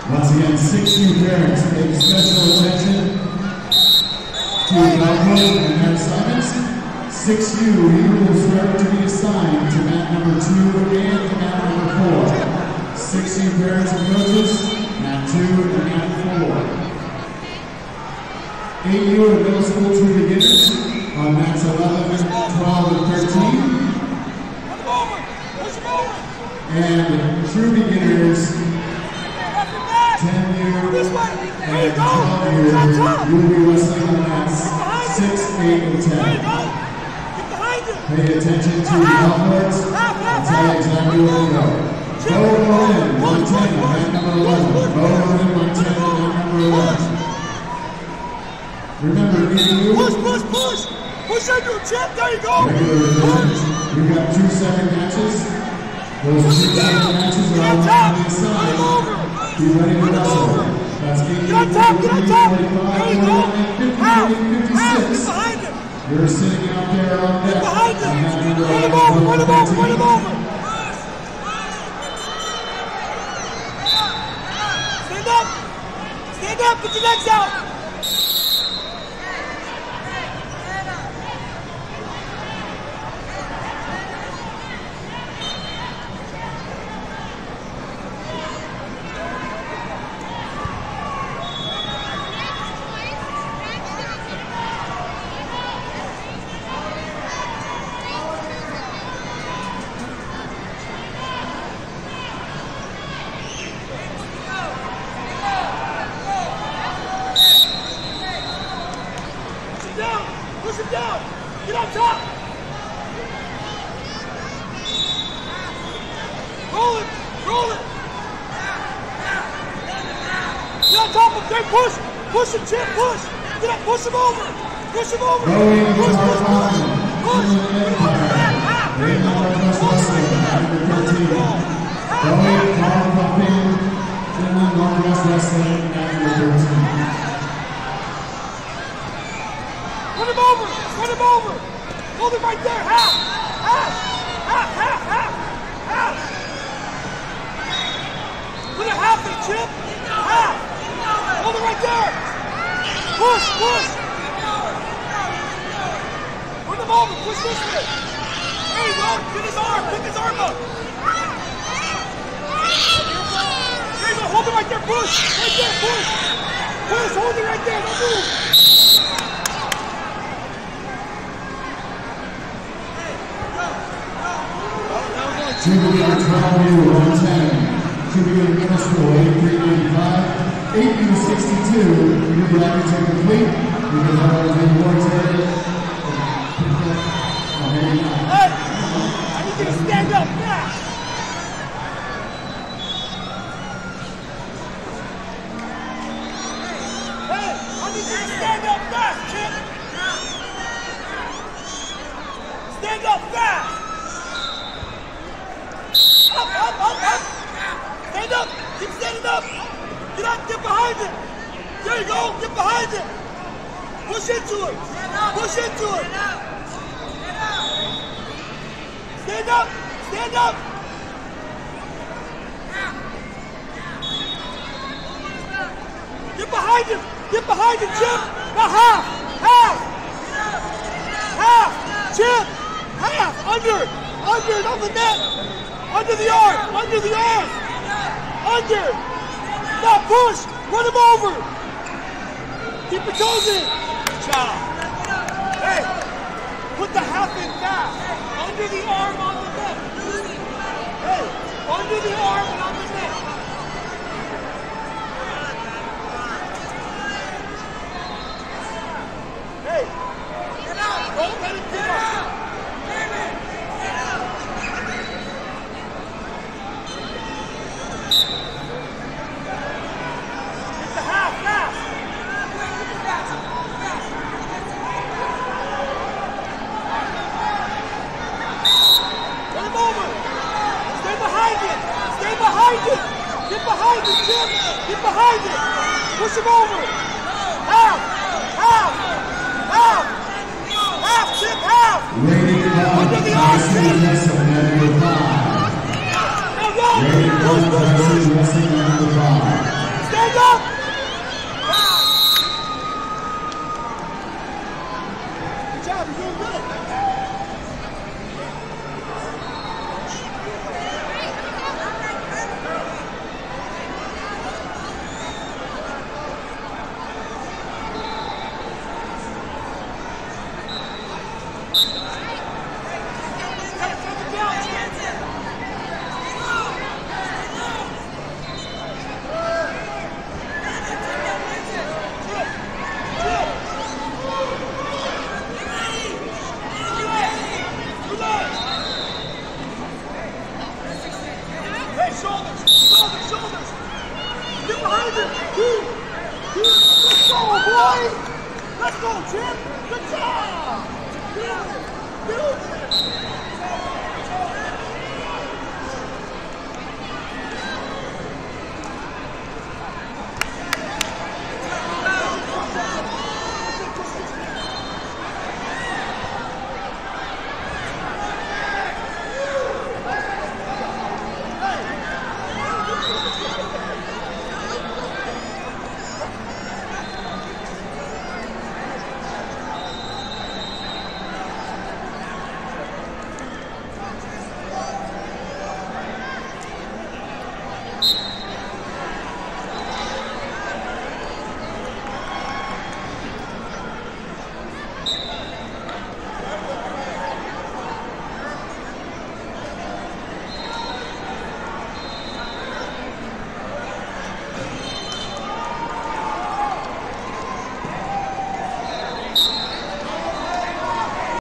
Once again, 6U parents, pay special attention to Belcourt and their assignments. 6U, you will start to be assigned to mat number 2 and mat number 4. 6U parents and coaches, mat 2 and mat 4. 8U and middle school true beginners on mats 11, 12, and 13. And true beginners, 10U and 12U, you will be wrestling on mats 6, 8, and 10. Pay attention to the outwards. I'll tell you exactly where to go. Go in, 110, mat number 11. Go in, 110, mat number 11. Remember, push! Push on your chip, there you go! We've got 2 second matches. Those 2 second matches are all on the inside. Be ready to wrestle. That's 8, get on top! There you go! 56. Behind him! You're sitting out there on deck. Behind him! Run him over! Stand up! Put your legs out! Push him down! Get on top! Roll it! Get on top of him! Push! Push him, Chip! Push! Get up! Push him over! Push! Push! Run him over! Hold it right there! Half! Put a half in, Chip! Half! Hold it right there! Push! Run him over! Push this way! There you go! Pick his arm up! There you go! Hold it right there! Push! Right there! Push! Hold it right there! Don't move! Junior 12U 110, Junior Middle School 8395, 8U 62. Your brackets are complete. You can have all the awards area. Hey! I need you to stand up fast! Hey! I need you to stand up fast, Chip! Stand up fast! Up! Stand up! Keep standing up! Get up! Get behind it! There you go! Get behind it! Push into it! Push into it! Stand up! Stand up! Get behind him! Get behind him, Chip! Now half! Chip! Half! Under! On the net! Under the arm! Under! Now push! Run him over! Keep your toes in! Good job! Hey! Put the half in fast! Under the arm on the net! Hey! Under the arm and on the net! Hey! Don't let him get up! Get behind it, Jim! Get behind it! Push him over! Half! Chip, half! Under the arm, Chip! Now go! Push! job. You're doing good. Let's go, Jim! Good job! Build it!